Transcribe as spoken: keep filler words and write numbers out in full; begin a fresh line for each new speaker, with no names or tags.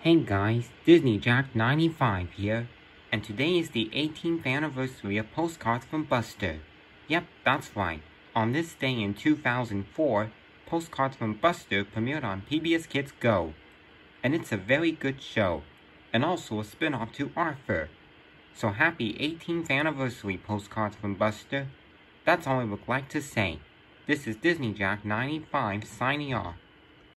Hey guys, Disney Jack ninety-five here, and today is the eighteenth anniversary of Postcards from Buster. Yep, that's right. On this day in two thousand four, Postcards from Buster premiered on P B S Kids Go. And it's a very good show, and also a spin-off to Arthur. So happy eighteenth anniversary, Postcards from Buster. That's all I would like to say. This is Disney Jack ninety-five signing off.